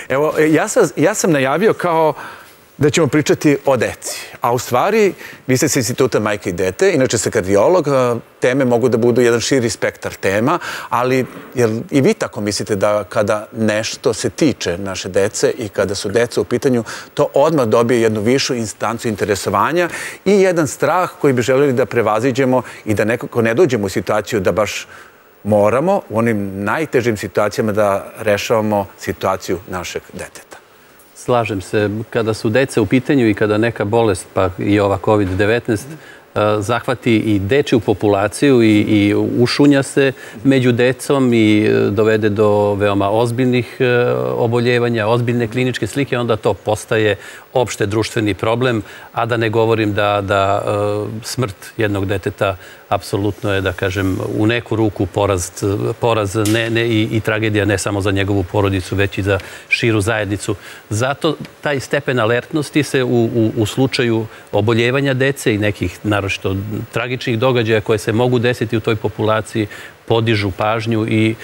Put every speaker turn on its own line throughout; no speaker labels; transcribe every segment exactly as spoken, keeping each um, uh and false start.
Evo, ja sam, ja sam najavio kao da ćemo pričati o deci. A u stvari, vi ste sa Instituta Majke i dete, inače ste kardiolog, teme mogu da budu jedan širi spektar tema, ali jel i vi tako mislite da kada nešto se tiče naše dece i kada su deca u pitanju, to odmah dobije jednu višu instancu interesovanja i jedan strah koji bi želeli da prevaziđemo i da nekako ne dođemo u situaciju da baš moramo u onim najtežim situacijama da rešavamo situaciju našeg deteta.
Slažem se. Kada su deca u pitanju i kada neka bolest, pa i ova kovid devetnaest, zahvati i dečju populaciju i ušunja se među decom i dovede do veoma ozbiljnih oboljevanja, ozbiljne kliničke slike, onda to postaje opšte društveni problem, a da ne govorim da smrt jednog deteta apsolutno je, da kažem, u neku ruku poraz i tragedija ne samo za njegovu porodicu, već i za širu zajednicu. Zato taj stepen alertnosti se u slučaju oboljevanja dece i nekih naročito tragičnih događaja koje se mogu desiti u toj populaciji podižu pažnju i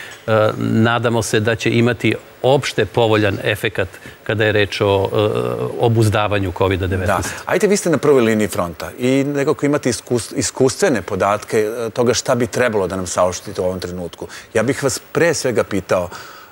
nadamo se da će imati opšte povoljan efekat kada je reč o obuzdavanju kovid devetnaest.
Da. Ajde, vi ste na prvoj liniji fronta i nekako imate iskustvene podatke toga šta bi trebalo da nam saopštite u ovom trenutku. Ja bih vas pre svega pitao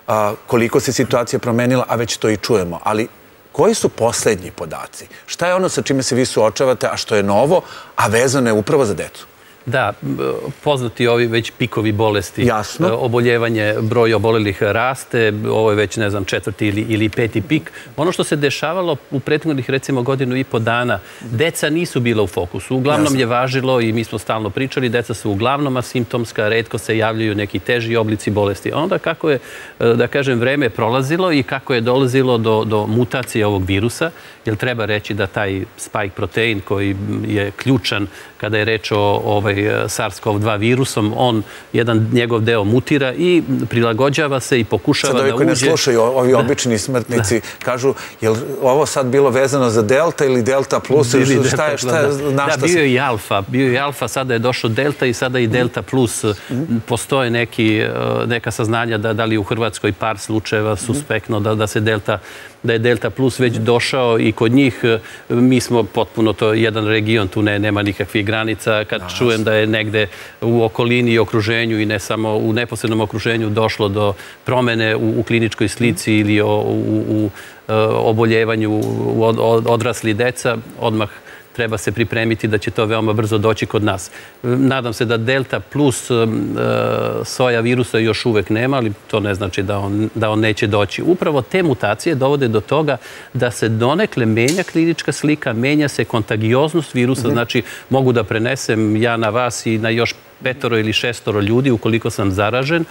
koliko se situacija promenila, a već to i čujemo, ali koji su poslednji podaci? Šta je ono sa čime se vi suočavate, a što je novo, a vezano je upravo za decu?
Da, poznati ovi već pikovi bolesti.
Jasno.
Oboljevanje, broj obolelih raste, ovo je već, ne znam, četvrti ili peti pik. Ono što se dešavalo u prethodnih, recimo, godinu i po dana, deca nisu bila u fokusu. Uglavnom je važilo, i mi smo stalno pričali, deca su uglavnom asimptomska, retko se javljaju neki teži oblici bolesti. Onda kako je, da kažem, vreme prolazilo i kako je dolazilo do mutacije ovog virusa, jer treba reći da taj spike protein koji je ključan kada je reč o SARS CoV dva virusom, on, jedan njegov deo mutira i prilagođava se i pokušava da uđe...
Sad ovi koji ne slušaju, ovi obični smrtnici, kažu, je li ovo sad bilo vezano za delta ili delta plus? Šta je, šta je, na šta se...
Da, bio je i alfa, bio je i alfa, sada je došao delta i sada i delta plus. Postoje neka saznanja da li u Hrvatskoj par slučajeva suspektno da se delta da je delta plus već došao i kod njih. Mi smo potpuno, to jedan region, tu nema nikakvih granica. Kad čujem da je negde u okolini i okruženju i ne samo u neposrednom okruženju došlo do promene u kliničkoj slici ili u oboljevanju odrasli deca, odmah treba se pripremiti da će to veoma brzo doći kod nas. Nadam se da delta plus soja virusa još uvek nema, ali to ne znači da on neće doći. Upravo te mutacije dovode do toga da se donekle menja klinička slika, menja se kontagioznost virusa, znači mogu da prenesem ja na vas i na još petoro ili šestoro ljudi ukoliko sam zaražen.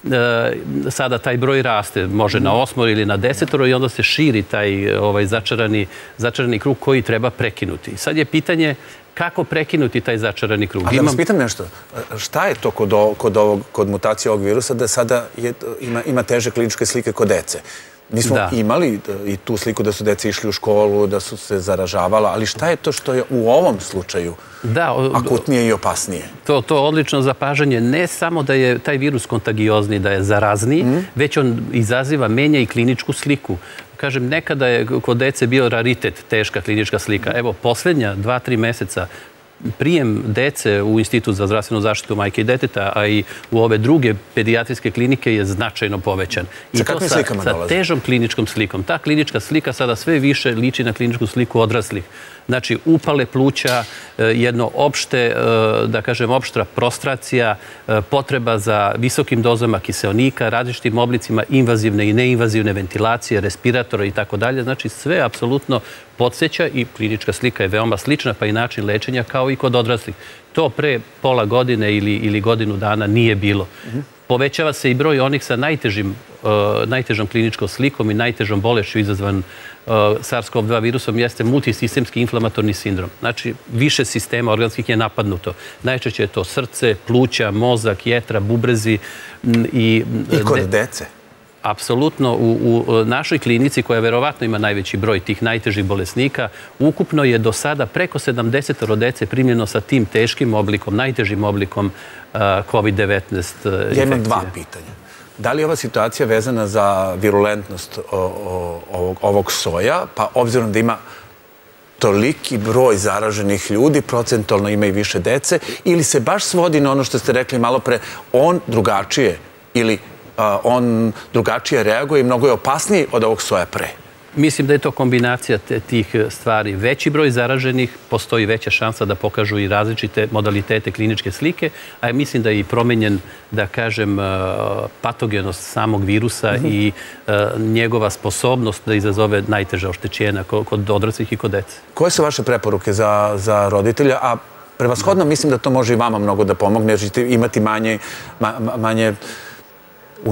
Sada taj broj raste, može na osmoro ili na desetoro i onda se širi taj začarani krug koji treba prekinuti. Sad je pitanje kako prekinuti taj začarani krug.
A da vas pitam nešto, šta je to kod mutacije ovog virusa da sada ima teže kliničke slike kod dece? Mi smo imali i tu sliku da su deca išli u školu, da su se zaražavala, ali šta je to što je u ovom slučaju akutnije i opasnije?
To je odlično zapažanje. Ne samo da je taj virus kontagiozni, da je zarazniji, već on izaziva, menja i kliničku sliku. Kažem, nekada je kod dece bio raritet, teška klinička slika. Evo, poslednja dva, tri meseca prijem dece u Institut za zdravstvenu zaštitu majke i deteta, a i u ove druge pedijatrijske klinike je značajno povećan.
Sa kakvim slikama dolazi?
Sa težom kliničkom slikom. Ta klinička slika sada sve više liči na kliničku sliku odraslih. Znači, upale pluća, jedno opšte, da kažem, opštra prostracija, potreba za visokim dozama kiseonika, različitim oblicima invazivne i neinvazivne ventilacije, respiratora i tako dalje. Znači, sve apsolutno podsjeća i klinička slika je veoma slična, pa i način lečenja kao i kod odraslih. To pre pola godine ili godinu dana nije bilo. Povećava se i broj onih sa najtežom kliničkom slikom i najtežom bolešću izazvan SARS CoV dva virusom jeste multisistemski inflamatorni sindrom. Znači, više sistema organskih je napadnuto. Najčešće je to srce, pluća, mozak, jetra, bubrezi i...
I kod dece?
Apsolutno. U našoj klinici, koja verovatno ima najveći broj tih najtežih bolesnika, ukupno je do sada preko sedamdeset dece primljeno sa tim teškim oblikom, najtežim oblikom kovid devetnaest infekcije.
Ja imam dva pitanja. Da li je ova situacija vezana za virulentnost ovog soja, pa obzirom da ima toliki broj zaraženih ljudi, procentualno ima i više dece, ili se baš svodi na ono što ste rekli malo pre, on drugačije ili on drugačije reaguje i mnogo je opasniji od ovog soja pre?
Mislim da je to kombinacija tih stvari. Veći broj zaraženih, postoji veća šansa da pokažu i različite modalitete kliničke slike, a mislim da je i promenjen, da kažem, patogenost samog virusa i njegova sposobnost da izazove najteža oštećenja kod odraslih i kod dece. Koje
su vaše preporuke za roditelja? A prevashodno mislim da to može i vama mnogo da pomogne, jer ćete imati manje u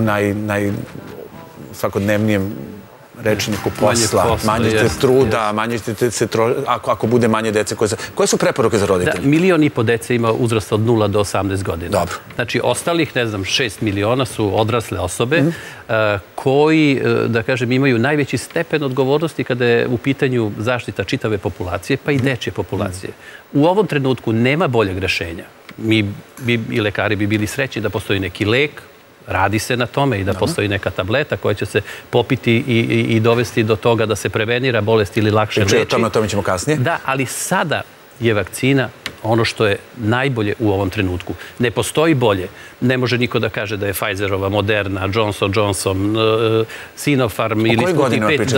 najsvakodnevnijem rečniku posla, manje ćete truda, manje ćete se trošiti, ako bude manje dece. Koje su preporuke za roditelje?
Da, milion i po dece ima uzrast od nula do osamnaest godina.
Dobro.
Znači, ostalih, ne znam, šest miliona su odrasle osobe koji, da kažem, imaju najveći stepen odgovornosti kada je u pitanju zaštita čitave populacije, pa i dečje populacije. U ovom trenutku nema boljeg rešenja. Mi i lekari bi bili srećni da postoji neki lek, radi se na tome i da postoji neka tableta koja će se popiti i dovesti do toga da se prevenira bolest ili lakše leči.
O tome ćemo kasnije.
Da, ali sada je vakcina ono što je najbolje u ovom trenutku. Ne postoji bolje. Ne može niko da kaže da je Pfizerova, Moderna, Johnson Johnson, Sinopharm ili Sputnik pet.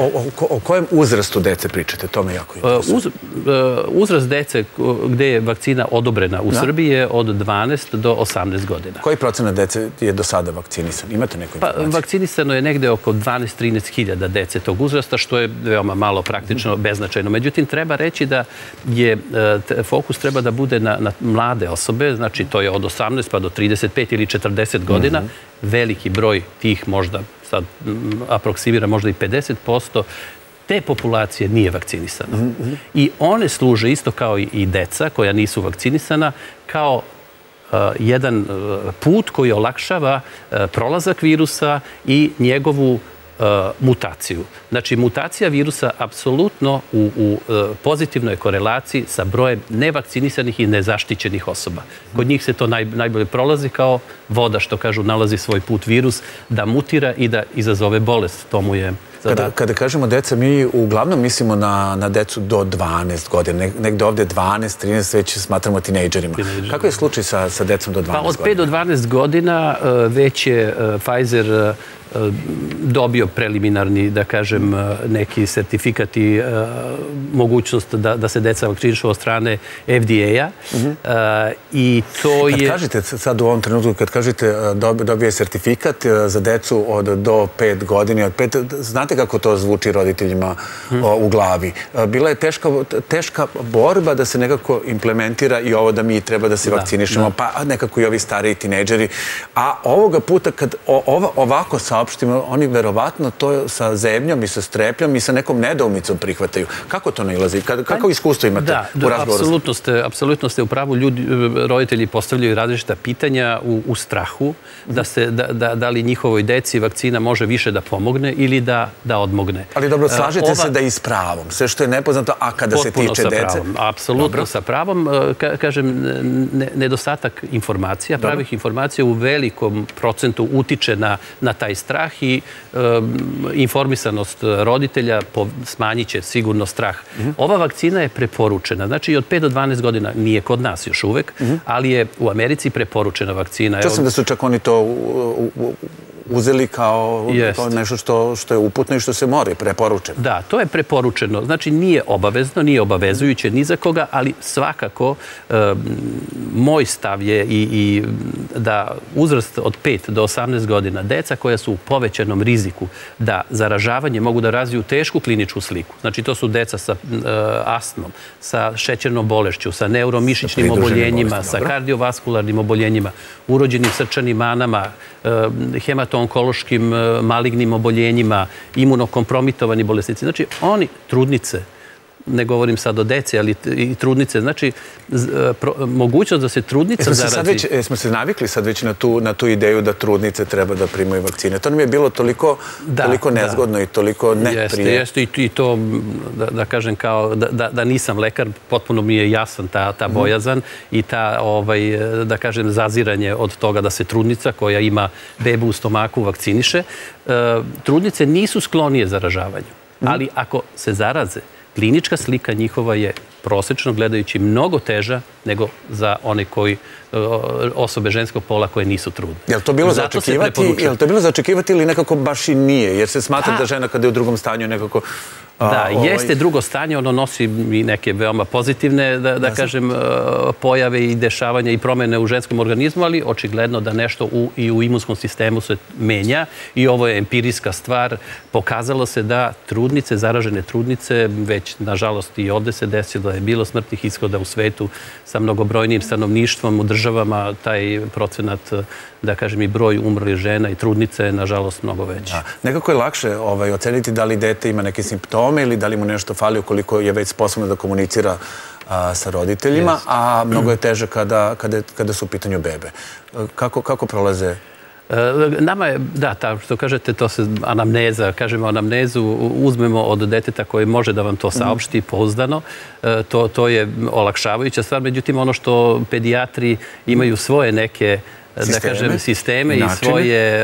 O kojem uzrastu dece pričate? To me jako interesuje.
Uzrast dece gde je vakcina odobrena u Srbiji je od dvanaest do osamnaest godina.
Koji procenat dece je do sada vakcinisan? Imate neku informaciju?
Vakcinisano je negde oko dvanaest do trinaest hiljada dece tog uzrasta, što je veoma malo praktično, beznačajno. Međutim, treba reći da je fokus treba da bude na mlade osobe, znači to je od osamnaest pa do trideset pet ili četrdeset godina. Veliki broj tih možda, sad aproksimira možda i pedeset posto, te populacije nije vakcinisana. I one služe isto kao i deca koja nisu vakcinisana, kao jedan put koji olakšava prolazak virusa i njegovu mutaciju. Znači, mutacija virusa apsolutno u pozitivnoj korelaciji sa brojem nevakcinisanih i nezaštićenih osoba. Kod njih se to najbolje prolazi kao voda, što kažu, nalazi svoj put virus, da mutira i da izazove bolest. To mu je zadatak.
Kada kažemo deca, mi uglavnom mislimo na decu do dvanaest godina. Negde ovde dvanaest, trinaest već smatramo tinejdžerima. Kako je slučaj sa decom do dvanaest godina?
Pa od pet do dvanaest godina već je Pfizer dobio preliminarni, da kažem, neki sertifikat i mogućnost da se deca vakcinišu od strane F D A-a. I to je...
Kad kažete sad u ovom trenutku, kad kažete dobije sertifikat za decu od do pet godina, znate kako to zvuči roditeljima u glavi? Bila je teška borba da se nekako implementira i ovo da mi treba da se vakcinišemo, pa nekako i ovi stariji tinejdžeri. A ovoga puta, kad ovako saopštimo, oni verovatno to sa zemljom i sa strepljom i sa nekom nedoumicom prihvataju. Kako to nailazi? Kako iskustvo imate u razgovoru?
Da, apsolutno ste u pravu. Roditelji postavljaju različita pitanja u strahu da li njihovoj deci vakcina može više da pomogne ili da odmogne.
Ali dobro, slažete se da je i s pravom. Sve što je nepoznato, a kada se tiče dece?
Apsolutno sa pravom. Kažem, nedostatak informacija, pravih informacija u velikom procentu utiče na taj strah i informisanost roditelja smanjit će sigurno strah. Ova vakcina je preporučena. Znači, od pet do dvanaest godina nije kod nas još uvek, ali je u Americi preporučena vakcina.
Čuo sam da su čak oni to uzeli kao nešto što je uputno i što se mora, preporučeno.
Da, to je preporučeno. Znači, nije obavezno, nije obavezujuće ni za koga, ali svakako moj stav je i da uzrast od pet do osamnaest godina deca koja su u povećanom riziku da zaražavanje mogu da razviju tešku kliničku sliku. Znači, to su deca sa astmom, sa šećernom bolešću, sa neuromišićnim oboljenjima, sa kardiovaskularnim oboljenjima, urođenim srčanim manama, hematonkološkim malignim oboljenjima, imunokompromitovani bolesnici. Znači, oni, trudnice, ne govorim sad o deci, ali i trudnice. Znači, mogućnost da se trudnica zarazi...
Smo se navikli sad već na tu ideju da trudnice treba da primaju vakcine. To nam je bilo toliko nezgodno i toliko neprije.
Jeste, jeste i to, da kažem, kao da nisam lekar, potpuno mi je jasan ta bojazan i ta, da kažem, zaziranje od toga da se trudnica koja ima bebu u stomaku vakciniše. Trudnice nisu sklonije zaražavanju, ali ako se zaraze, klinička slika njihova je prosečno gledajući mnogo teža nego za one koji, osobe ženskog pola koje nisu trudne.
Je li to bilo za očekivati, je li to bilo za očekivati ili nekako baš i nije? Jer se smatra da žena kada je u drugom stanju nekako...
Da, jeste drugo stanje, ono nosi i neke veoma pozitivne, da kažem, pojave i dešavanja i promene u ženskom organizmu, ali očigledno da nešto i u imunskom sistemu se menja i ovo je empirijska stvar. Pokazalo se da trudnice, zaražene trudnice, već nažalost i ovde se desilo da je bilo smrtnih ishoda u svetu sa mnogobrojnim stanovništvom u državama, taj procenat, da kažem, i broj umrlih žena i trudnice je nažalost mnogo veći.
Nekako je lakše oceniti da li dete ima neke simptome ili da li mu nešto fali ukoliko je već sposobno da komunicira sa roditeljima, a mnogo je teže kada su u pitanju bebe. Kako prolaze?
Nama je, da, što kažete, to se anamneza, kažemo anamnezu, uzmemo od deteta koje može da vam to saopšti pouzdano. To je olakšavajuća stvar. Međutim, ono što pedijatri imaju svoje neke, da kažem, sisteme i svoje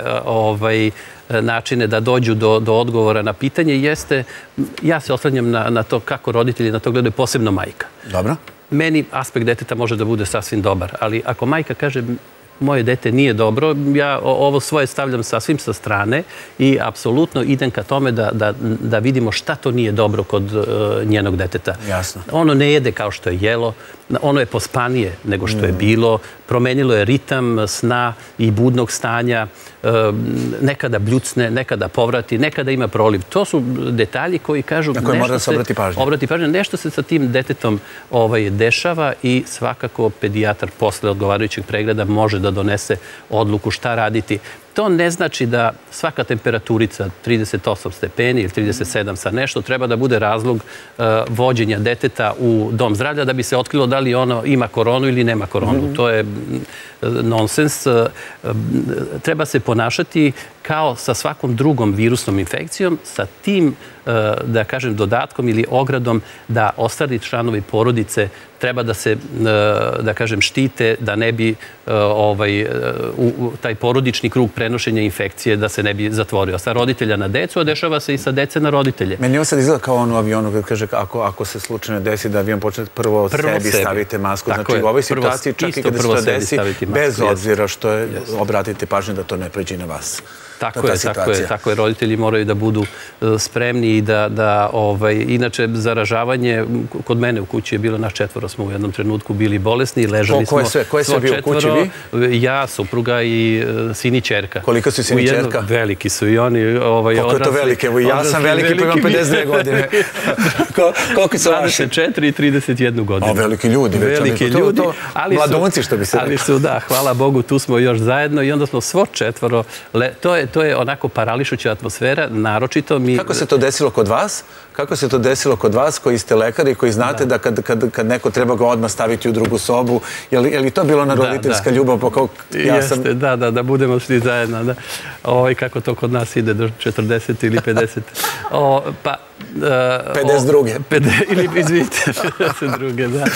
načine da dođu do odgovora na pitanje jeste, ja se oslanjam na to kako roditelji na to gledaju, posebno majka.
Dobro.
Meni aspekt deteta može da bude sasvim dobar, ali ako majka kaže moje dete nije dobro, ja ovo svoje stavljam sasvim sa strane i apsolutno idem ka tome da vidimo šta to nije dobro kod njenog deteta.
Jasno.
Ono ne jede kao što je jelo, ono je pospanije nego što je bilo, promenilo je ritam sna i budnog stanja, nekada bljucne, nekada povrati, nekada ima proliv. To su detalji koji kažu...
Na koje mora da se obrati pažnja.
Obrati pažnja. Nešto se sa tim detetom dešava i svakako pedijatar posle odgovarajućeg pregleda može da donese odluku šta raditi. To ne znači da svaka temperaturica trideset osam stepeni ili trideset sedam sa nešto treba da bude razlog vođenja deteta u dom zdravlja da bi se otkrilo da li ono ima koronu ili nema koronu. To je nonsens. Treba se ponašati kao sa svakom drugom virusnom infekcijom, sa tim, da kažem, dodatkom ili ogradom da ostali članovi porodice treba da se, da kažem, štite, da ne bi taj porodični krug prenošenja infekcije da se ne bi zatvorio. Sa roditelja na decu, a dešava se i sa dece na roditelje.
Meni ovo sad izgleda kao ono u avionu kad kaže ako se slučajno desi da avion počne prvo od sebi stavite masku. Znači u ovoj situaciji čak i kada se to desi, bez obzira što je, obratite pažnju da to ne pređe na vas.
Tako je, tako je, tako je. Roditelji moraju da budu spremni i da, inače, zaražavanje, kod mene u kući je bilo, naš četvoro smo u jednom trenutku bili bolesni i ležali smo svo četvoro. Ja, supruga i sin i čerka.
Koliko su sin i čerka?
Veliki su i oni odrasli.
Koliko je to velike? Ja sam veliki pa imam pedeset dve godine. Koliko su vaši?
dvadeset četiri i trideset jednu godinu.
A veliki ljudi.
Veliki ljudi.
Mladunci što bi se rekao.
Ali su, da, hvala Bogu, tu smo još zajedno i onda smo svo četvoro. To je To je onako parališuća atmosfera, naročito mi...
Kako se to desilo kod vas? Kako se to desilo kod vas koji ste lekari i koji znate da kad neko treba ga odmah staviti u drugu sobu, je li to bilo na roditeljska ljubav?
Jeste, da, da, da budemo svi zajedno. Kako to kod nas ide do četrdeset ili pedeset? Pa...
pedeset druge.
Ili, izvijete, pedeset druge, da.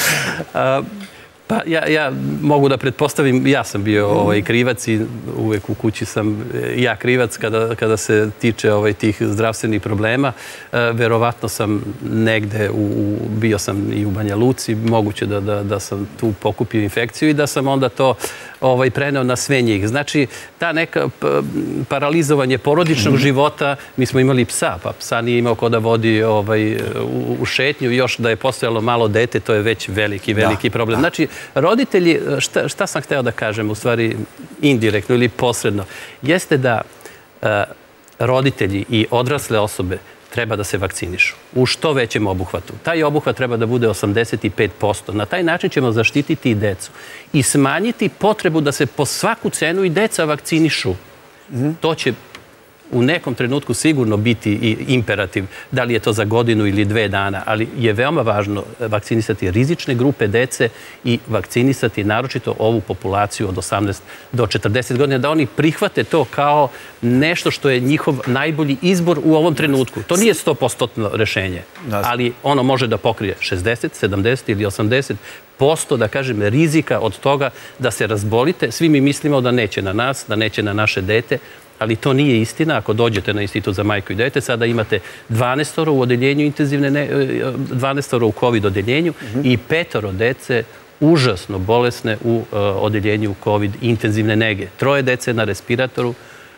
Pa ja mogu da pretpostavim, ja sam bio krivac i uvek u kući sam ja krivac kada se tiče tih zdravstvenih problema. Verovatno sam negde, bio sam i u Banja Luci, moguće da sam tu pokupio infekciju i da sam onda to preneo na sve njih. Znači, ta neka paralizovanje porodičnog života, mi smo imali psa, pa psa nije imao ko da vodi u šetnju, još da je postojalo malo dete, to je već veliki, veliki problem. Znači, roditelji, šta sam hteo da kažem, u stvari indirektno ili posredno, jeste da roditelji i odrasle osobe treba da se vakcinišu u što većem obuhvatu. Taj obuhvat treba da bude osamdeset pet posto. Na taj način ćemo zaštititi i decu i smanjiti potrebu da se po svaku cenu i deca vakcinišu. To će u nekom trenutku sigurno biti i imperativ, da li je to za godinu ili dve dana, ali je veoma važno vakcinisati rizične grupe dece i vakcinisati naročito ovu populaciju od osamnaest do četrdeset godina, da oni prihvate to kao nešto što je njihov najbolji izbor u ovom trenutku. To nije sto posto rešenje, ali ono može da pokrije šezdeset, sedamdeset ili osamdeset posto, da kažem, rizika od toga da se razbolite. Svi mi mislimo da neće na nas, da neće na naše dete, ali to nije istina. Ako dođete na Institut za majku i dete, sada imate dvanaestoro u odeljenju intenzivne, dvanaestoro u COVID odeljenju i petoro dece užasno bolesne u odeljenju COVID intenzivne nege. Troje dece na respiratoru.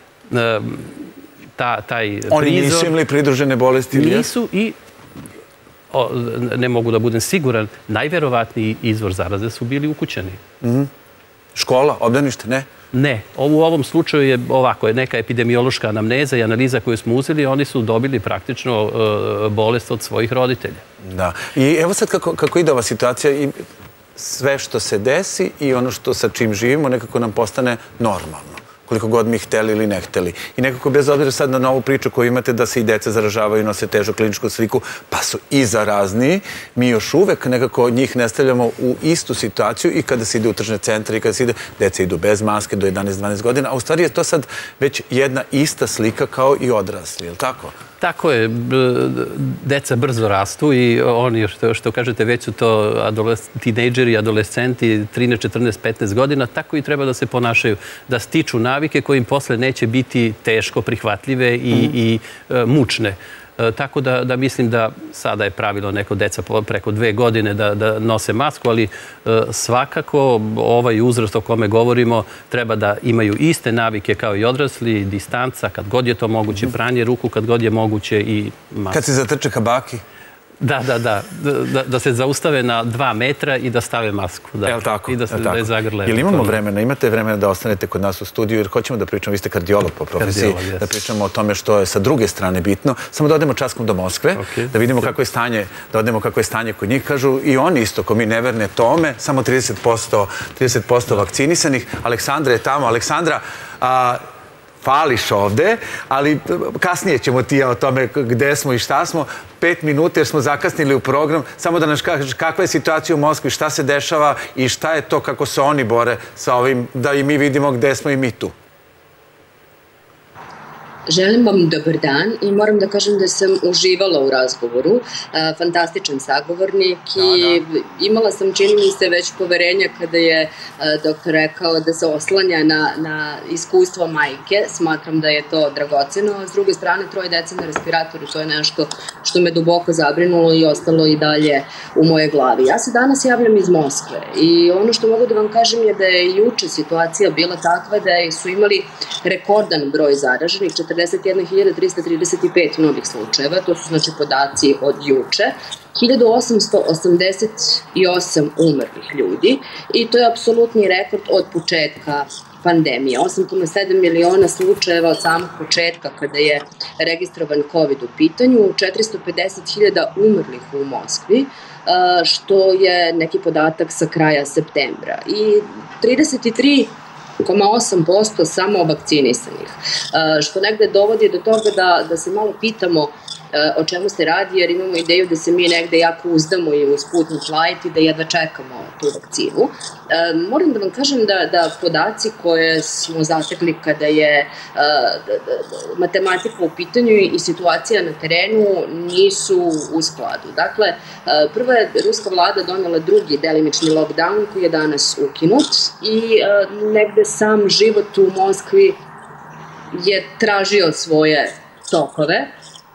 Taj prizor...
Oni nisu imali pridružene bolesti?
Nisu i ne mogu da budem siguran, najverovatniji izvor zaraze su bili ukućani.
Škola, obdanište, ne?
Ne. U ovom slučaju je ovako, je neka epidemiološka anamneza i analiza koju smo uzeli, oni su dobili praktično bolest od svojih roditelja.
Da. I evo sad kako ide ova situacija, sve što se desi i ono što sa čim živimo nekako nam postane normalno, koliko god mi hteli ili ne hteli. I nekako bez obzira sad na novu priču koju imate da se i deca zaražavaju, nose težu kliničku sliku, pa su i zarazniji, mi još uvek nekako njih ne stavljamo u istu situaciju i kada se ide u tržne centre i kada se ide, deca idu bez maske do jedanaest dvanaest godina, a u stvari je to sad već jedna ista slika kao i odrasli, je li tako?
Tako je. Deca brzo rastu i oni, što kažete, već su to tinejdžeri, adolescenti, trinaest, četrnaest, petnaest godina, tako i treba da se ponašaju, da stiču navike koje im posle neće biti teško prihvatljive i mučne. Tako da mislim da sada je pravilo neko deca preko dve godine da nose masku, ali svakako ovaj uzrast o kome govorimo treba da imaju iste navike kao i odrasli, distanca, kad god je to moguće, pranje ruku, kad god je moguće i maska.
Kad se zatrče ka baki?
Da, da, da. Da se zaustave na dva metra i da stave masku.
Je li tako?
I da je zagrle.
Jel imamo vremena? Imate vremena da ostanete kod nas u studiju jer hoćemo da pričamo, vi ste kardiolog po profesiji, da pričamo o tome što je sa druge strane bitno. Samo da odemo časkom do Moskve, da vidimo kako je stanje, da odemo kako je stanje kod njih. Kažu i oni isto, ko mi neverne tome, samo trideset posto vakcinisanih. Aleksandra je tamo. Aleksandra, fališ ovde, ali kasnije ćemo ti o tome gde smo i šta smo. Pet minuta jer smo zakasnili u program. Samo da nas kažeš kakva je situacija u Moskvi, šta se dešava i šta je to kako se oni bore sa ovim, da i mi vidimo gde smo i mi tu.
Želim vam dobar dan i moram da kažem da sam uživala u razgovoru. Fantastičan sagovornik i imala sam, čini mi se, već poverenja kada je doktor rekao da se oslanja na iskustvo majke. Smatram da je to dragoceno. S druge strane, troje dece na respiratoru, to je nešto što me duboko zabrinulo i ostalo i dalje u moje glavi. Ja se danas javljam iz Moskve i ono što mogu da vam kažem je da je juče situacija bila takva da su imali rekordan broj zaraženih, četrdeset jedna hiljada trista trideset pet novih slučajeva, to su znači podaci od juče, hiljadu osamsto osamdeset osam umrlih ljudi i to je apsolutni rekord od početka pandemije. osam zarez sedam miliona slučajeva od samog početka kada je registrovan COVID u pitanju, četiristo pedeset hiljada umrlih u Moskvi, što je neki podatak sa kraja septembra. I trideset tri zarez osam posto samo vakcinisanih, što negde dovodi do toga da se malo pitamo o čemu se radi, jer imamo ideju da se mi negde jako uzdamo i u Sputnik Light i da jedva čekamo tu vakcinu. Moram da vam kažem da podaci koje smo zatekli kada je matematika u pitanju i situacija na terenu nisu u skladu. Dakle, prva je ruska vlada donela drugi delimični lockdown koji je danas ukinut i negde sam život u Moskvi je tražio svoje tokove.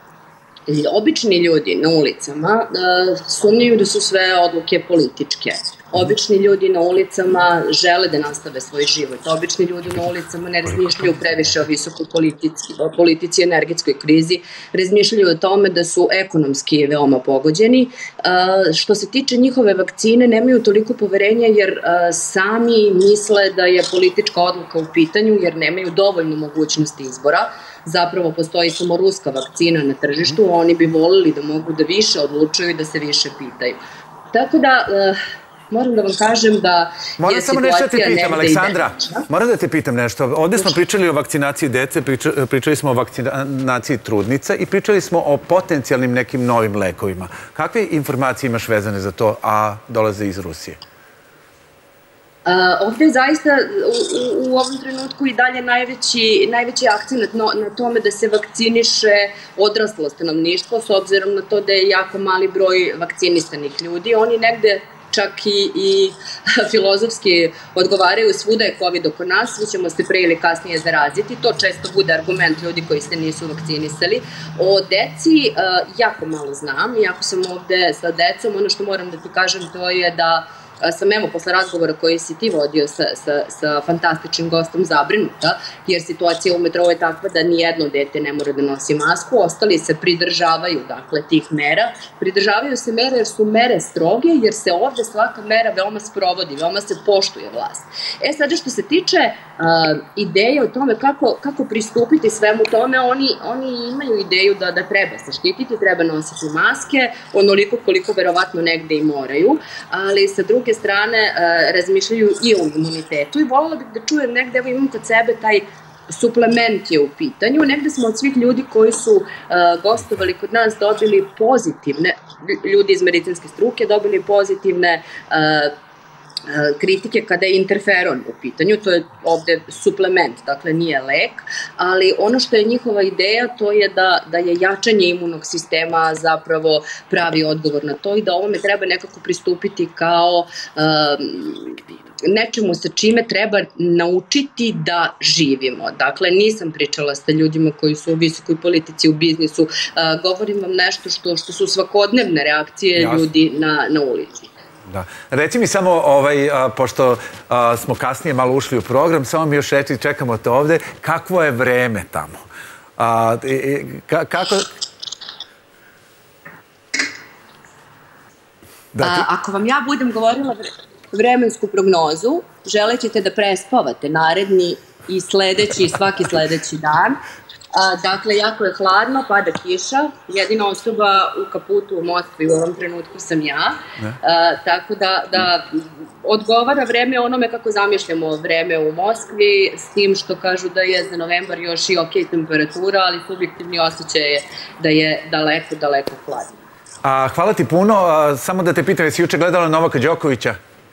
Obični ljudi na ulicama sumnjaju da su sve odluke političke. Obični ljudi na ulicama žele da nastave svoj život. Obični ljudi na ulicama ne razmišljaju previše o visokoj politici, energetskoj krizi. Razmišljaju o tome da su ekonomski veoma pogođeni. Što se tiče njihove vakcine, nemaju toliko poverenja jer sami misle da je politička odluka u pitanju jer nemaju dovoljno mogućnosti izbora. Zapravo postoji samo ruska vakcina na tržištu, oni bi volili da mogu da više odlučuju i da se više pitaju. Tako da moram da vam kažem da je situacija negde identična.
Moram da te pitam nešto. Ovdje smo pričali o vakcinaciji dece, pričali smo o vakcinaciji trudnica i pričali smo o potencijalnim nekim novim lekovima. Kakve informacije imaš vezane za to, a dolaze iz Rusije?
Ovdje je zaista u ovom trenutku i dalje najveći akcent na tome da se vakciniše odraslo stanovništvo, s obzirom na to da je jako mali broj vakcinisanih ljudi. Oni negde čak i filozofski odgovaraju svuda je COVID oko nas, svi ćemo se pre ili kasnije zaraziti. To često bude argument ljudi koji se nisu vakcinisali. O deci jako malo znam, iako sam ovde sa decom, ono što moram da ti kažem to je da sam evo posle razgovora koji si ti vodio sa fantastičnim gostom zabrinuta, jer situacija u metrou je takva da nijedno dete ne mora da nosi masku, ostali se pridržavaju dakle tih mera. Pridržavaju se mere jer su mere stroge, jer se ovde svaka mera veoma sprovodi, veoma se poštuje vlast. E sada što se tiče ideje o tome kako pristupiti svemu tome, oni imaju ideju da treba se štititi, treba nositi maske, onoliko koliko verovatno negde i moraju, ali sa druge strane razmišljaju i o imunitetu i voljela bih da čujem negde, evo imam kod sebe taj suplement je u pitanju. Negde smo od svih ljudi koji su gostovali kod nas dobili pozitivne, ljudi iz medicinske struke dobili pozitivne kritike kada je interferon u pitanju, to je ovde suplement, dakle nije lek, ali ono što je njihova ideja to je da je jačanje imunog sistema zapravo pravi odgovor na to i da ovome treba nekako pristupiti kao nečemu sa čime treba naučiti da živimo. Dakle, nisam pričala sa ljudima koji su u visokoj politici, u biznisu, govorim vam nešto što su svakodnevne reakcije ljudi na ulici.
Da. Reci mi samo, pošto smo kasnije malo ušli u program, samo mi još reći, čekamo te ovde, kakvo je vreme tamo? Kako...
Ako vam ja budem govorila vremensku prognozu, želećete da prespavate naredni i sledeći i svaki sledeći dan. Dakle, jako je hladno, pada kiša, jedina osoba u kaputu u Moskvi u ovom trenutku sam ja, tako da odgovara vreme onome kako zamišljamo vreme u Moskvi, s tim što kažu da je za novembar još i okej temperatura, ali subjektivni osjećaj je da je daleko, daleko hladno.
Hvala ti puno, samo da te pitam, jesi juče gledala Novaka Đokovića?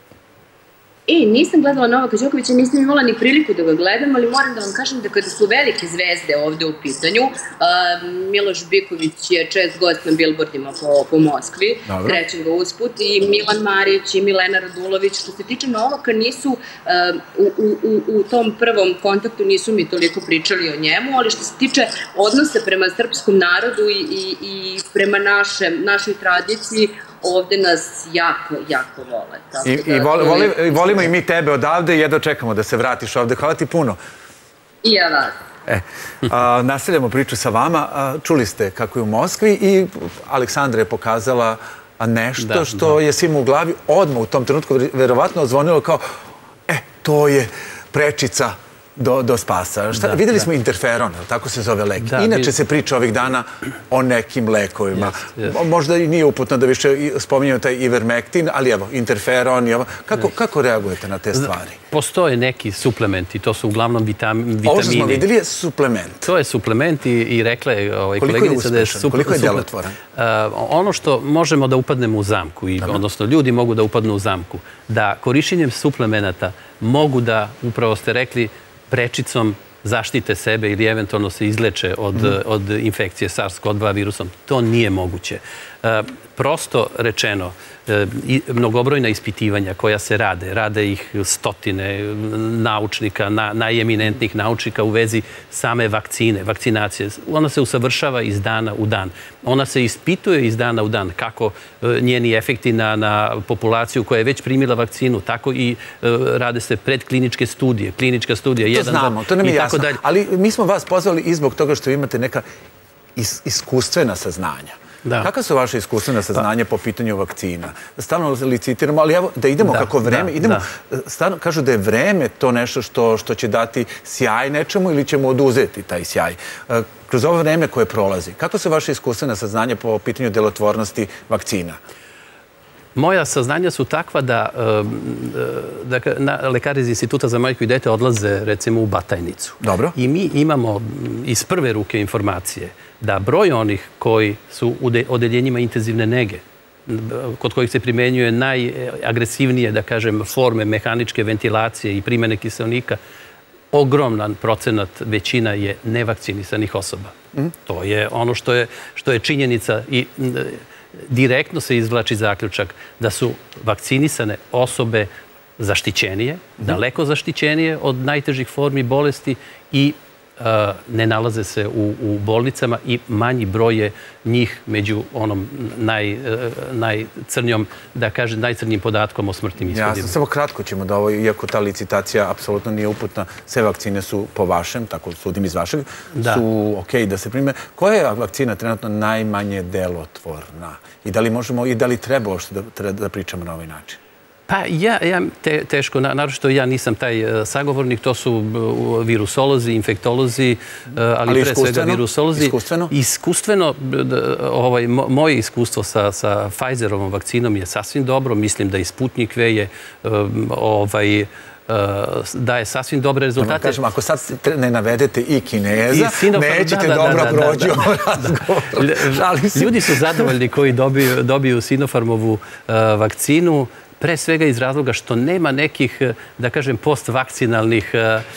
E, nisam gledala Novaka Đokovića, nisam imala ni priliku da ga gledam, ali moram da vam kažem da kada su velike zvezde ovde u pitanju, Miloš Biković je čest gost na bilbordima po Moskvi, krećem ga usput, i Milan Marić i Milena Radulović. Što se tiče Novaka, nisu u tom prvom kontaktu nisu mi toliko pričali o njemu, ali što se tiče odnosa prema srpskom narodu i prema našoj tradiciji, ovde nas jako, jako vole.
I volimo i mi tebe odavde i jedno čekamo da se vratiš ovde. Hvala ti puno.
I ja vas.
Nastavljamo priču sa vama. Čuli ste kako je u Moskvi i Aleksandra je pokazala nešto što je svima u glavi odmah u tom trenutku verovatno odzvonilo kao e, to je prečica do spasa. Videli smo interferon, tako se zove lek. Inače se priča ovih dana o nekim lekovima. Možda i nije uputno da više spominjamo taj ivermektin, ali evo, interferon i ovo. Kako reagujete na te stvari?
Postoje neki suplementi, to su uglavnom vitamini.
Ovo što smo videli je suplement.
To je suplement i rekla je koleginica da je suplement.
Koliko je delotvoran?
Ono što možemo da upadnemo u zamku, odnosno ljudi mogu da upadnu u zamku, da korišćenjem suplemenata mogu da, upravo ste rekli, prečicom zaštite sebe ili eventualno se izleče od infekcije SARS CoV dva virusom. To nije moguće. Prosto rečeno, mnogobrojna ispitivanja koja se rade, rade ih stotine naučnika, najeminentnih naučnika u vezi same vakcine, vakcinacije. Ona se usavršava iz dana u dan. Ona se ispituje iz dana u dan kako njeni efekti na populaciju koja je već primila vakcinu, tako i rade se predkliničke studije, klinička studija.
To znamo, to nam je jasno. Ali mi smo vas pozvali i zbog toga što imate neka iskustvena saznanja. Kakva su vaše iskustvena saznanja po pitanju vakcina? Stalno licitiramo, ali evo da idemo kako vreme, idemo, stalno kažu da je vreme to nešto što će dati sjaj nečemu ili ćemo oduzeti taj sjaj. Kroz ovo vreme koje prolazi, kakva su vaše iskustvena saznanja po pitanju delotvornosti vakcina?
Moja saznanja su takva da, da lekari iz Instituta za majku i dete odlaze recimo u Batajnicu.
Dobro.
I mi imamo iz prve ruke informacije da broj onih koji su u odeljenjima intenzivne nege, kod kojih se primenjuje najagresivnije, da kažem, forme mehaničke ventilacije i primene kiseonika, ogroman procenat većina je nevakcinisanih osoba. Mm. To je ono što je, što je činjenica i direktno se izvlači zaključak da su vakcinisane osobe zaštićenije, mm. daleko zaštićenije od najtežih formi bolesti i ne nalaze se u, u bolnicama i manji broj je njih među onom naj, najcrnjom, da kažem, najcrnjim podatkom o smrtnim ishodima.
Jasno, samo kratko ćemo da ovo, iako ta licitacija apsolutno nije uputna, sve vakcine su po vašem, tako sudim iz vašeg, da. Su okej da se prime. Koja je vakcina trenutno najmanje delotvorna? I da li možemo, i da li treba uopšte da, da pričamo na ovaj način?
Pa ja, ja te, teško, naročito ja nisam taj sagovornik, to su virusolozi, infektolozi, ali, ali pre svega virusolozi.
Iskustveno?
Iskustveno, ovaj, moje iskustvo sa, sa Pfizerovom vakcinom je sasvim dobro, mislim da i Sputnik V je ovaj, daje sasvim dobre rezultate.
Kažem, ako sad ne navedete i Kineza, nećete dobro prođi ovaj razgovor.
Ljudi su zadovoljni koji dobiju, dobiju Sinopharmovu vakcinu, pre svega iz razloga što nema nekih, da kažem, postvakcinalnih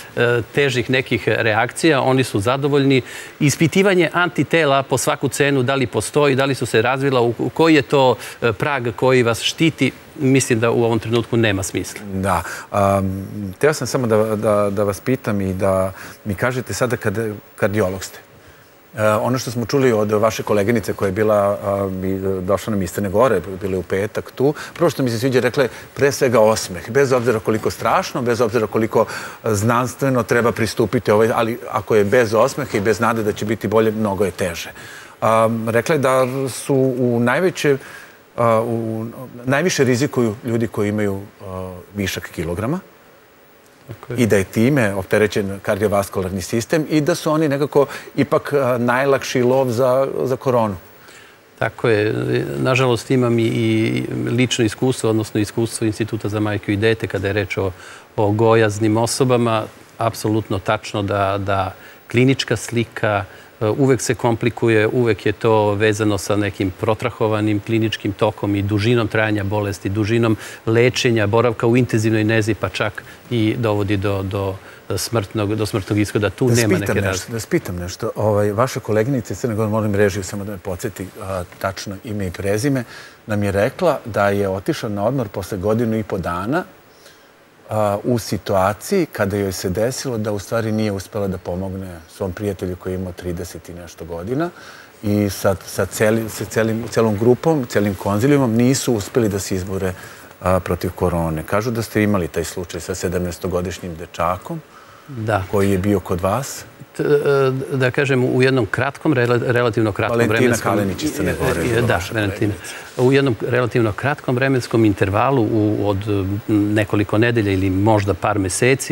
težih nekih reakcija. Oni su zadovoljni. Ispitivanje antitela po svaku cenu, da li postoji, da li su se razvila, u koji je to prag koji vas štiti, mislim da u ovom trenutku nema smisla.
Da. Um, teo sam samo da, da, da vas pitam i da mi kažete sada kad kardiolog ste. Uh, ono što smo čuli od vaše koleginice koja je bila, uh, došla nam iz Crne Gore, bila je u petak tu, prvo što mi se sviđa, rekla je pre svega osmeh, bez obzira koliko strašno, bez obzira koliko znanstveno treba pristupiti, ovaj, ali ako je bez osmeha i bez nade da će biti bolje, mnogo je teže. Um, rekla je da su u najveće, uh, u, najviše rizikuju ljudi koji imaju uh, višak kilograma, okay. I da je time opterećen kardiovaskularni sistem i da su oni nekako ipak najlakši lov za, za koronu.
Tako je. Nažalost, imam i lično iskustvo, odnosno iskustvo Instituta za majku i dete kada je reč o, o gojaznim osobama. Apsolutno tačno da, da klinička slika uvek se komplikuje, uvek je to vezano sa nekim protrahovanim kliničkim tokom i dužinom trajanja bolesti, dužinom lečenja, boravka u intenzivnoj nezi, pa čak i dovodi do, do, smrtnog, do smrtnog ishoda. Tu
da
nema neke razlike.
Da spitam nešto. Ovaj, vaša koleginica iz Crne Gore, molim režiju samo da me podsjeti a, tačno ime i prezime, nam je rekla da je otišla na odmor posle godinu i po dana u situaciji kada joj se desilo da u stvari nije uspela da pomogne svom prijatelju koji je imao trideset i nešto godina i sa, sa, celi, sa celim, celom grupom, celim konzilijumom nisu uspeli da se izbore a, protiv korone. Kažu da ste imali taj slučaj sa sedamnaestogodišnjim dečakom
da.
Koji je bio kod vas.
Da kažem, u jednom kratkom, relativno kratkom
Valentina
vremenskom...
Valentina Kalenić iz Crne Gore.
Da, Valentina. U jednom relativno kratkom vremenskom intervalu od nekoliko nedelja ili možda par meseci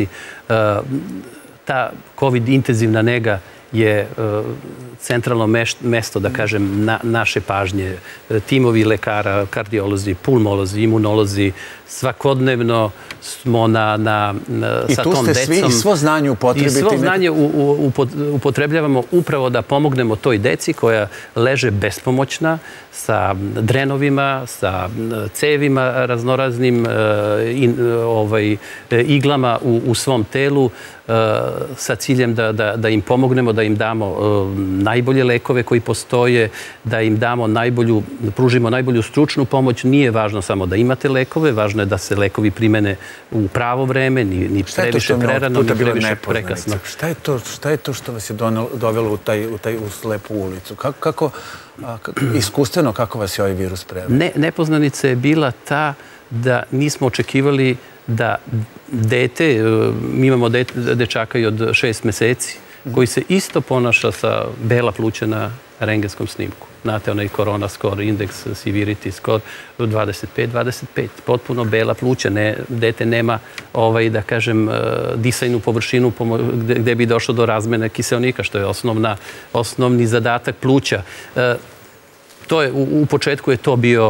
ta COVID intenzivna nega je centralno mesto, da kažem, na, naše pažnje. Timovi lekara, kardiolozi, pulmolozi, imunolozi, svakodnevno smo na, na, sa tom decom.
I tu ste svi i svo znanje upotrebiti.
I svo znanje u, u, upotrebljavamo upravo da pomognemo toj deci koja leže bespomoćna sa drenovima, sa cevima raznoraznim, in, ovaj, iglama u, u svom telu sa ciljem da, da, da im pomognemo, da im damo najbolje lekove koji postoje, da im damo najbolju, pružimo najbolju stručnu pomoć. Nije važno samo da imate lekove, važno je da se lekovi primene u pravo vreme, ni, ni previše prerano, ni previše prekasno.
Šta je to, šta je to što vas je dovelo u, taj, u, taj, u slepu ulicu? Kako, kako, kako iskustveno kako vas je ovaj virus preveo?
Ne, nepoznanica je bila ta da nismo očekivali da dete, mi imamo dečaka i od šest meseci, koji se isto ponaša sa bela pluća na rengenskom snimku. Znate, onaj korona score, indeks severity score, dvadeset pet dvadeset pet. Potpuno bela pluća. Ne, dete nema, ovaj, da kažem, disajnu površinu gde, gde bi došlo do razmene kiseonika, što je osnovna, osnovni zadatak pluća. E, to je, u, u početku je to bio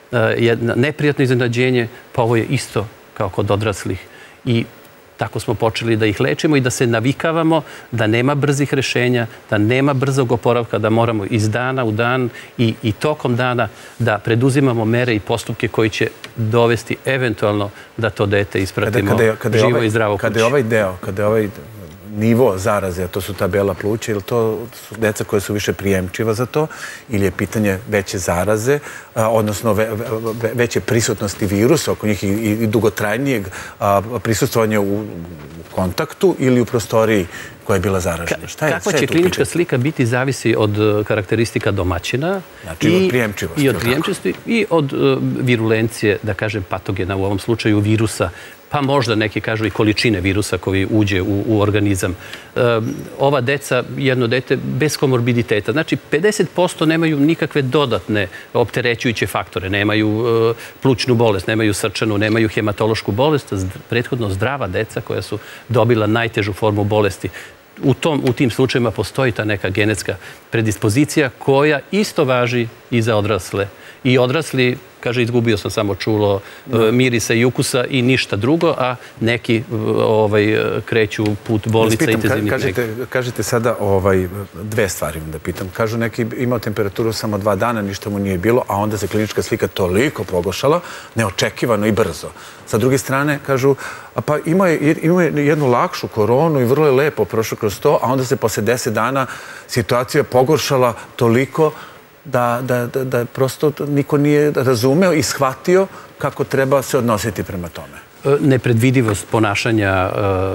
jedno neprijatno iznenađenje, pa ovo je isto kao kod odraslih. I tako smo počeli da ih lečimo i da se navikavamo da nema brzih rešenja, da nema brzog oporavka, da moramo iz dana u dan i, i tokom dana da preduzimamo mere i postupke koji će dovesti eventualno da to dete ispratimo
kada, kada je, kada je
živo
ovaj,
i zdravo kući.
Kada je ovaj deo, kada je ovaj nivo zaraze, a to su ta bela pluća, ili to su deca koje su više prijemčiva za to, ili je pitanje veće zaraze, a, odnosno ve, ve, veće prisutnosti virusa oko njih i, i dugotrajnijeg a, prisustvovanja u, u kontaktu ili u prostoriji koja je bila zaražena. Šta je,
Kakva će klinička slika biti zavisi od karakteristika domaćina
znači,
i,
od prijemčivosti,
i od prijemčivosti i od uh, virulencije, da kažem, patogena, u ovom slučaju virusa, pa možda neki kažu i količine virusa koji uđe u, u organizam. E, ova deca, jedno dete bez komorbiditeta, znači pedeset posto nemaju nikakve dodatne opterećujuće faktore, nemaju e, plućnu bolest, nemaju srčanu, nemaju hematološku bolest, prethodno zdrava deca koja su dobila najtežu formu bolesti. U, tom, u tim slučajima postoji ta neka genetska predispozicija koja isto važi i za odrasle. I odrasli, kaže, izgubio sam samo čulo no. mirisa i ukusa i ništa drugo, a neki ovaj, kreću put bolnica i intenzivnih
kažete, nega. Kažete sada ovaj, dve stvari da pitam. Kažu neki imao temperaturu samo dva dana, ništa mu nije bilo, a onda se klinička slika toliko pogoršala, neočekivano i brzo. Sa druge strane, kažu, a pa imao je, imao je jednu lakšu koronu i vrlo je lepo prošao kroz to, a onda se posle deset dana situacija pogoršala toliko da, da, da, da prosto niko nije razumeo i shvatio kako treba se odnositi prema tome.
Nepredvidivost ponašanja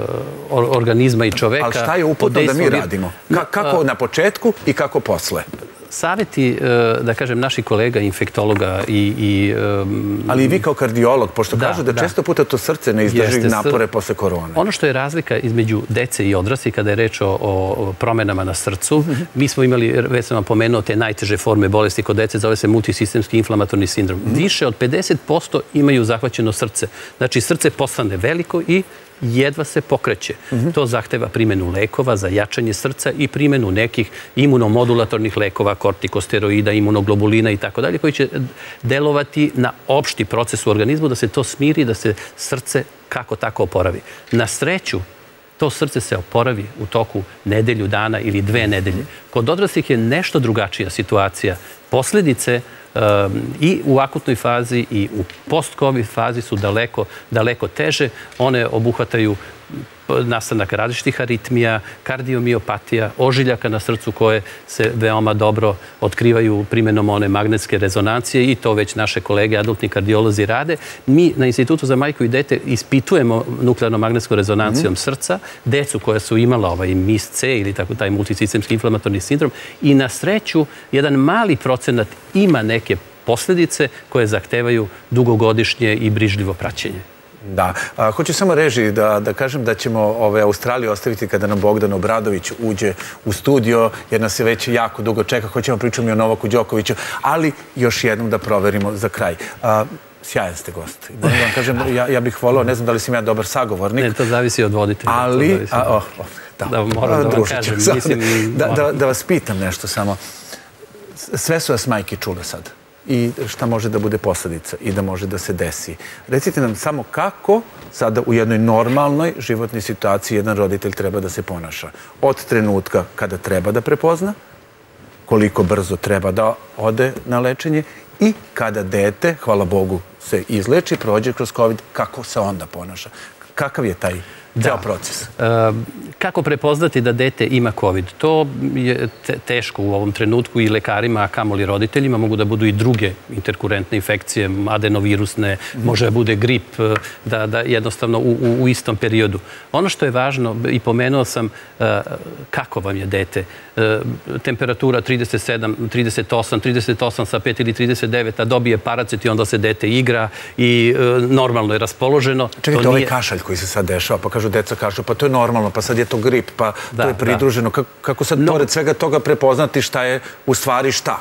uh, organizma i čoveka.
Ali šta je uputno da mi radimo? Ka, kako na početku i kako posle?
Savjeti, da kažem, naših kolega, infektologa i... i um,
ali i vi kao kardiolog, pošto da, kažu da, da često puta to srce ne izdrži Jeste, napore posle korone.
Ono što je razlika između dece i odrasli kada je reč o, o promenama na srcu, mm-hmm. mi smo imali, već sam vam pomenuo, te najteže forme bolesti kod dece, zove se multisistemski inflamatorni sindrom. Mm-hmm. Više od pedeset posto imaju zahvaćeno srce. Znači, srce postane veliko i jedva se pokreće. Mm-hmm. To zahteva primjenu lekova za jačanje srca i primjenu nekih imunomodulatornih lekova, kortikosteroida, imunoglobulina i tako dalje, koji će delovati na opšti proces u organizmu da se to smiri, da se srce kako tako oporavi. Na sreću, to srce se oporavi u toku nedelju dana ili dve nedelje. Kod odraslih je nešto drugačija situacija. Posljedice um, i u akutnoj fazi i u post-covid fazi su daleko, daleko teže. One obuhvataju nastanak različitih aritmija, kardiomiopatija, ožiljaka na srcu koje se veoma dobro otkrivaju primjenom one magnetske rezonancije i to već naše kolege, adultni kardiolozi rade. Mi na Institutu za majku i dete ispitujemo nuklearno-magnetskom rezonancijom mm. srca, decu koja su imala ovaj M I S C ili tako taj multisistemski inflamatorni sindrom i na sreću jedan mali procenat ima neke posljedice koje zahtevaju dugogodišnje i brižljivo praćenje.
Da. A, hoću samo režiji da, da kažem da ćemo ove, Australiju ostaviti kada nam Bogdan Obradović uđe u studio, jer nas je već jako dugo čeka. Hoćemo pričati o Novaku Đokoviću, ali još jednom da proverimo za kraj. A, sjajan ste gost. Da vam kažem, ja, ja bih volao, ne znam da li sam ja dobar sagovornik.
Ne, to zavisi od voditelja.
Ali, a, oh, oh, da,
da moram da vam kažem. Mislim,
da, da, da vas pitam nešto samo. Sve su vas majke čule sad. I šta može da bude posljedica i da može da se desi. Recite nam samo kako sada u jednoj normalnoj životnoj situaciji jedan roditelj treba da se ponaša. Od trenutka kada treba da prepozna, koliko brzo treba da ode na lečenje i kada dete, hvala Bogu, se izleči, prođe kroz COVID, kako se onda ponaša. Kakav je taj ceo proces?
E, kako prepoznati da dete ima COVID? To je te, teško u ovom trenutku i lekarima, a kamoli roditeljima. Mogu da budu i druge interkurentne infekcije, adenovirusne, mm. može da bude grip, da, da jednostavno u, u, u istom periodu. Ono što je važno, i pomenuo sam, e, kako vam je dete? E, temperatura trideset sedam, trideset osam, trideset osam sa pet ili trideset devet, a dobije paracet i onda se dete igra i e, normalno je raspoloženo.
Čekajte, to ovaj nije... kašalj koji se sad dešava, pa kažu deca kažu, pa to je normalno, pa sad je to grip, pa da, to je pridruženo. Da. Kako sad, no, pored svega toga, prepoznati šta je u stvari šta?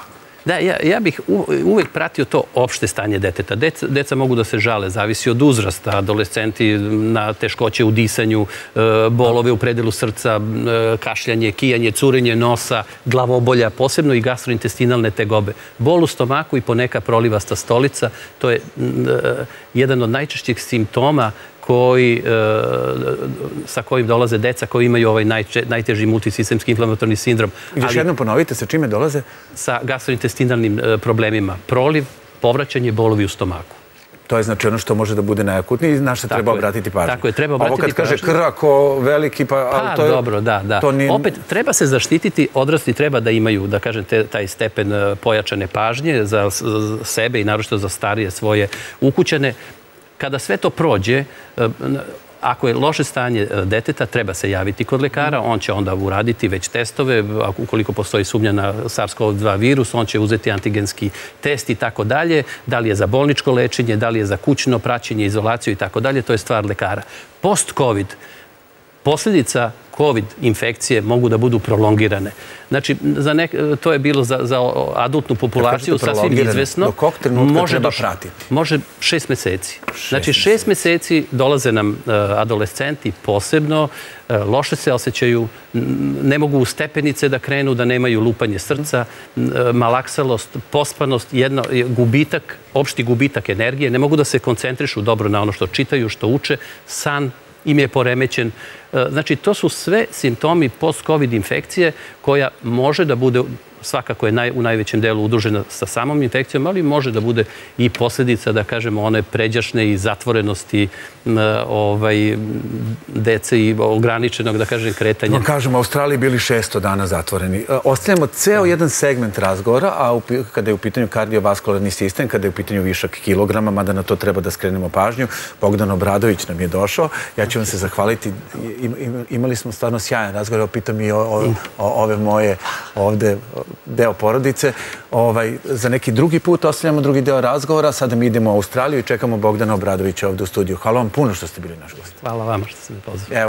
Da, ja, ja bih u, uvek pratio to opšte stanje deteta. Deca, deca mogu da se žale, zavisi od uzrasta. Adolescenti na teškoće u disanju, bolove u predelu srca, kašljanje, kijanje, curenje nosa, glavobolja, posebno i gastrointestinalne tegobe. Bol u stomaku i poneka prolivasta stolica, to je jedan od najčešćih simptoma koji, sa kojim dolaze deca koji imaju ovaj najteži multisistemski inflamatorni sindrom.
Još jednom ponovite, sa čime dolaze?
Sa gastrointestinalnim problemima. Proliv, povraćanje, bolovi u stomaku.
To je znači ono što može da bude najakutnije i na što treba obratiti pažnju.
Tako je, treba obratiti pažnju.
Ovo kad kaže krako, veliki, pa...
Pa, dobro, da, da. Opet, treba se zaštititi, odrasli treba da imaju, da kažem, taj stepen pojačane pažnje za sebe i naročito za starije svoje ukućane. Kada sve to prođe, ako je loše stanje deteta, treba se javiti kod lekara, on će onda uraditi već testove, ukoliko postoji sumnja na SARS-CoV dva virus, on će uzeti antigenski test i tako dalje, da li je za bolničko lečenje, da li je za kućno praćenje, izolaciju i tako dalje, to je stvar lekara. Post-COVID, posljedica COVID infekcije mogu da budu prolongirane. Znači, to je bilo za adultnu populaciju sasvim izvesno.
Do kog trenutka treba pratiti?
Može šest meseci. Znači, šest meseci dolaze nam adolescenti posebno, loše se osjećaju, ne mogu u stepenice da krenu, da nemaju lupanje srca, malaksalost, pospanost, gubitak, opšti gubitak energije, ne mogu da se koncentrišu dobro na ono što čitaju, što uče, san im je poremećen. Znači, to su sve simptomi post-COVID infekcije koja može da bude, svakako je u najvećem delu udružena sa samom infekcijom, ali može da bude i posljedica, da kažemo, one pređašne i zatvorenosti dece i ograničenog, da kažem, kretanja.
Kažemo, u Australiji bili šesto dana zatvoreni. Ostavljamo ceo jedan segment razgovora, a kada je u pitanju kardiovaskularni sistem, kada je u pitanju višak kilograma, mada na to treba da skrenemo pažnju, Bogdan Obradović nam je došao. Ja ću vam se zahvaliti. Imali smo stvarno sjajan razgovor, pitam i ove moje ovde deo porodice. Za neki drugi put ostavljamo drugi deo razgovora. Sada mi idemo u Australiju i čekamo Bogdana Obradovića ovde u studiju. Hvala vam puno što ste bili naš gost.
Hvala vama što ste me pozvali.